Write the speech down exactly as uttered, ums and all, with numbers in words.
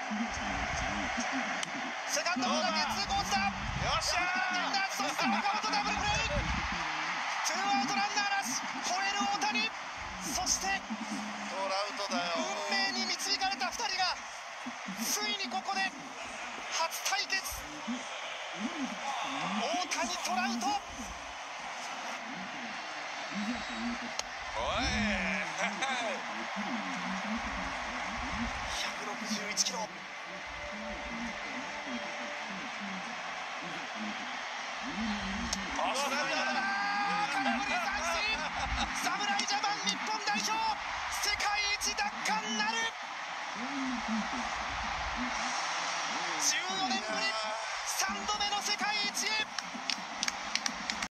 セカンドボールだけ通行した。よっしゃー。そして岡本ダブルプレー。ツーアウトランナーなし。吠える大谷。そしてトラウトだよ。 運命に導かれたふたりがついにここで初対決。大谷トラウト。 おいひゃくろくじゅういちキロ。 あ、スライダーだ。